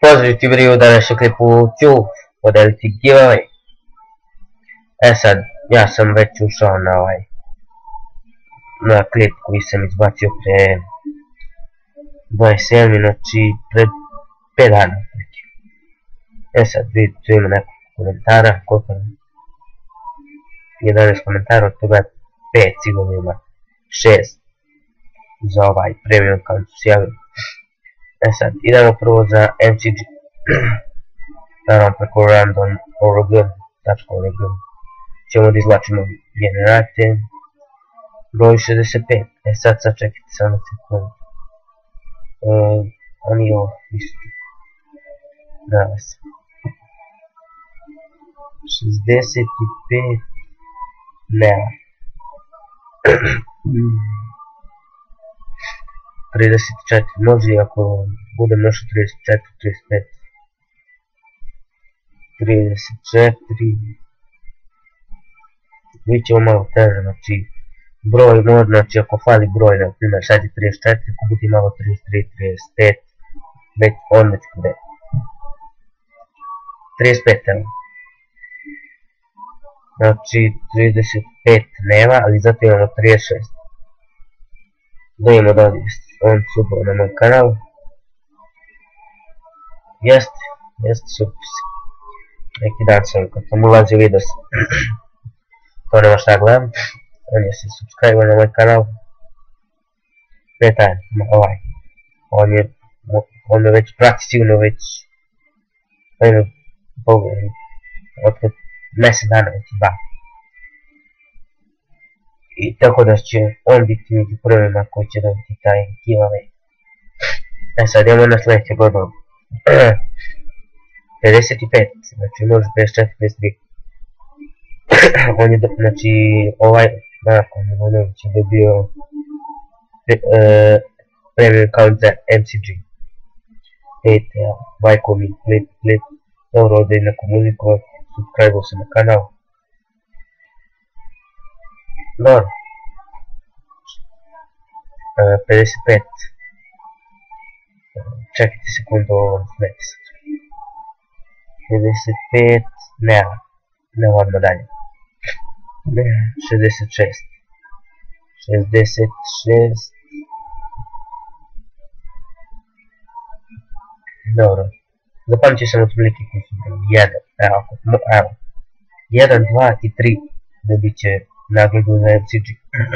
Pozdrav YouTuberi, u današnjem klipu ću podeliti giveaway. Sad, ja sam već ušao na klip koji sam izbacio pre 27, znači pred 5 dana. Sad, vidite, tu ima nekog komentara, koliko je 11 komentara, od toga 5 sigurno ima 6 za ovaj premium kao su se javili. Sad, idemo prvo za MCG. Naravno preko random.org ćemo da izvlačimo generate broj 65. Sad čekajte samo sekundu. Oni je ovo isto. Da vas. 65 Neka. 34, može i ako budem našao 34, 35, 34, vidit ćemo malo teže, znači broj može, znači ako fali broj, na primjer sad je 34, ako bude malo 33, 35, već on već bude 35, evo. Znači 35 nema, ali zato imamo 36. Dojemo da on subao na moj kanal. Jeste super. Neki dan sam, kad sam ulazio vidio sam. To nema šta gledam. On je se subscribe na moj kanal. Ne taj, ovaj. On me već prati sigurno već. Otkad mjesec dana već 2. I tako da će on biti među prvima koji će dobiti taj giveaway. Sad idemo na sljedeće godinu. 55, znači može 54, 53. On je, znači, ovaj nakon Ivanović je dobio premium account za MCG. Vidite, lajko mi, klip, dobro ovdje neku muziku, subscribe se na kanal. Dobro. 55. Čekajte sekundu, ovo smeti sad. 55, ne odmah dalje. 66. 66. Dobro. Zapamću sam otprilike koji su bili. 1, 2 i 3 dobit će nagradu za MCG.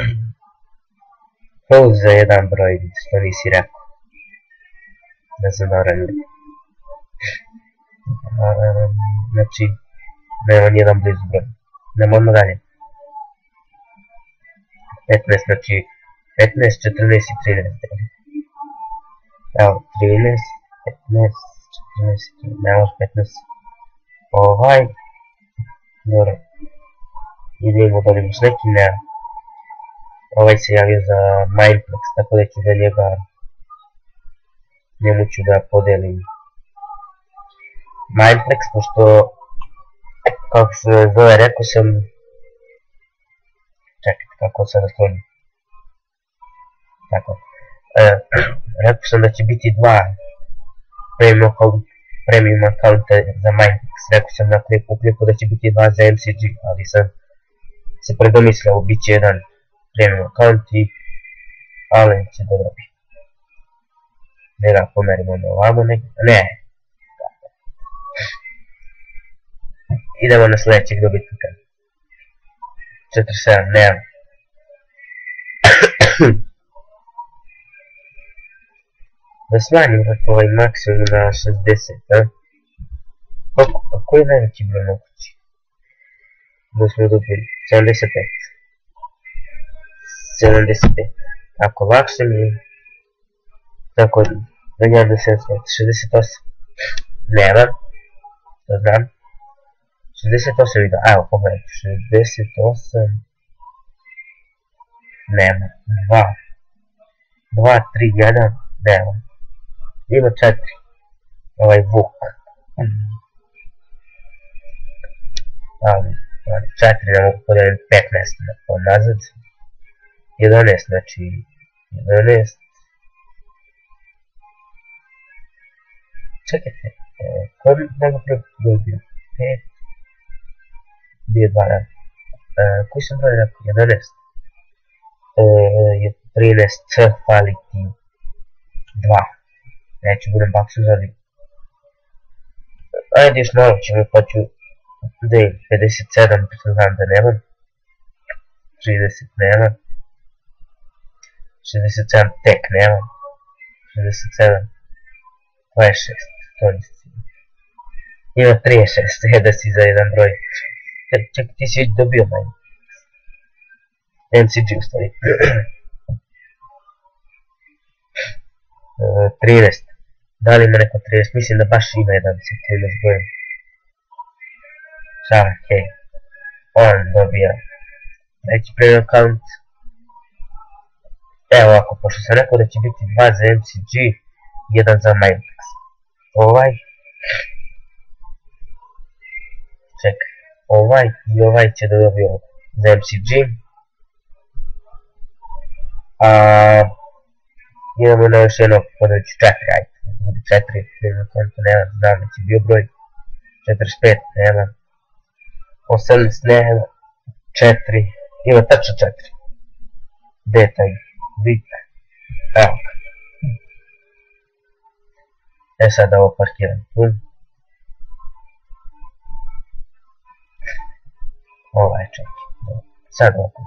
Plus za jedan broj, što nisi rekao. Da sam dobro. Znači, nema nijedan blizu broj. Nemo odmah dalje. 15, znači 15, 14 i 13. Evo, 13, 15, 14, ne može 15. Ovaj. Dobro. Idemo da li još neki, ne. Ovaj se javio za Mindplex, tako da ću za njemu ću da podelim Mindplex, pošto kako se zove, rekao sam, čekajte kako sad stojim, tako, rekao sam da će biti 2 premium accounta za Mindplex, rekao sam na klipu da će biti 2 za MCG, ali sam se predomislio, bit će jedan premium account i Alen će da dobi. Ne da pomerimo na ovamo, ne. Idemo na sljedećeg dobitnika. 47, nema. Da smanjim ovaj maksimum na 60, a? Koji je najveći broj mogući? Da smo dobili 75. Ako lakše mi je, tako da njena da 68. Nema, to znam. 68 vidio, evo pogledajte, 68, nema, 2, 3, 1, nema, ima 4, ovaj Vuk, ali 4 ne mogu podijeliti 15 nazad, 11, znači 11, čekajte, koji bi mnogo broj bio? 5, bio 2, da. Koji sam broj rekao? 11. 13, fali ti 2. Neću budem baksu zali. Ajde još malo ćemo, pa ću 57, znam da nemam. 30 nemam. 67 tek nemam. 67, 26, to nisi. Ima 36, da si za jedan broj. Ček, ti si već dobio manje. MCG u stvari. 13. Da li ima neko 13? Mislim da baš ima jedan sa 13 brojem. Okej. On dobija treći premium account. Evo ovako, pošto sam rekao da će biti 2 za MCG, 1 za Mineplex. Čekaj, ovaj i ovaj će da dobiju za MCG. Idemo na još jedno, podaću 4, ajde. 4, nema konto, nema, znam da će bio broj. 45, nema. 18, nema. 4, ima tačno 4. Gdje je taj bit? Evo ga. Sad ovo parkiram tu. Ovaj čekaj. Sad ovako.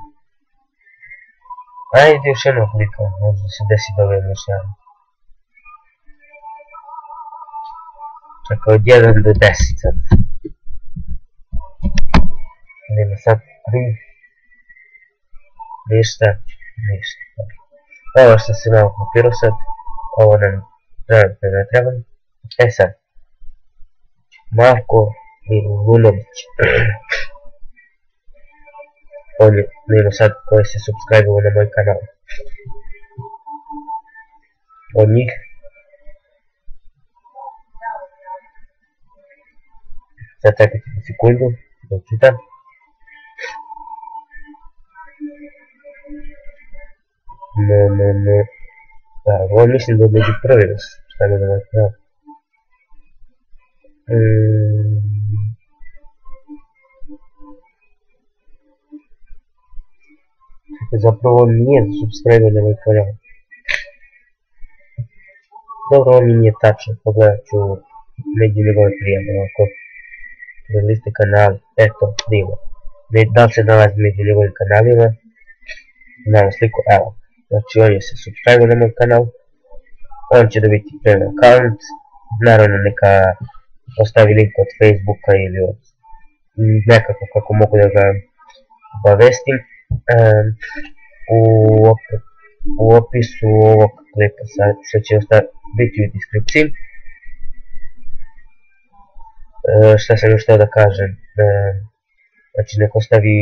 Ajde još jedno klikam, možda se desi da dobijem još jedan. Čekaj, od 1 do 10 sad. Idemo sad 3. Ništa. Ovo što se malo kopirao sad. Ovo nam ne treba. Sad. Marko Milunović. On je, vidimo sad koji se subscribe-ovo na moj kanal. Od njih. Sad čekajte sekundu, da čitam. Da, ovo mislim da je među prvi da šta mi da moj kanal. Zapravo nije subscribe na moj kanal. Dobro, ovo mi nije tačno, pogledat ću među njegove prijave, ovako. Liste kanali, eto, divo. Da li se nalazi među njegovim kanalima? Znamo sliku, evo. Znači, on je se subscribe na moj kanal. On će dobiti premium account. Naravno, neka ostavi link od Facebooka ili od nekako kako mogu da ga obavestim. U opisu ovog klipa što će biti u deskripciji. Šta sam još htio da kažem, znači neko ostavi,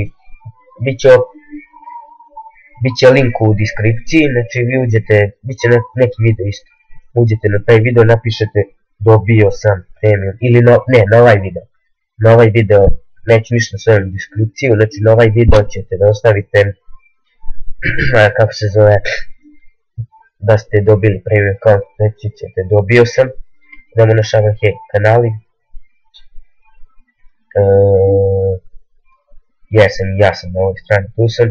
bit će link u deskripciji, znači vi uđete, bit će neki video isto, uđete na taj video, napišete dobio sam premium, ili na ovaj video, neću ništa svojom deskripciju, znači na ovaj video ćete da ostavite, kako se zove, da ste dobili premium account, znači ćete dobio sam, idemo na kanali, ja sam na ovoj strani, tu sam,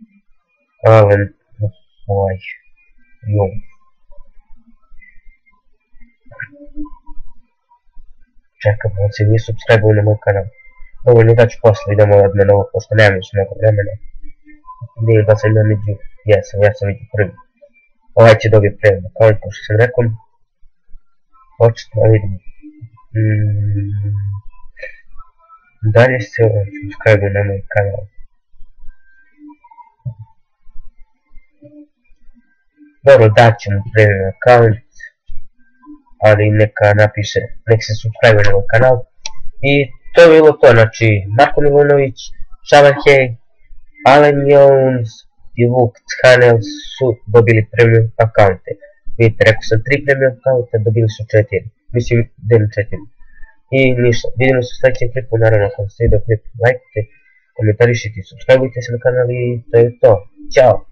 čekam, on se nije subscribe-ovo na moj kanal. Dovoljno da ću posle, idemo odmah na ovo, pošto nemam još mnogo vremena. Vidim da sam među, ja sam među prvi. Ovaj će dobiti premium account, kao što sam rekao. Očito, vidim. Dalje se subscribe-ovo na moj kanal. Dobro, daću mu premium account, ali neka napiše, nek se subscribe na moj kanal. I to je bilo to, znači Marko Milunović, Šavarhej, Alen Jones i Vuk Chanel su dobili premium akaunte. Vidite, rekao sam 3 premium akaunta, dobili su 4, mislim da je 4. I ništa, vidimo se u sljedećem klipu, naravno ako vam se vidio klip, lajkite, komentarišite i subscribeujte se na kanal i to je to. Ćao!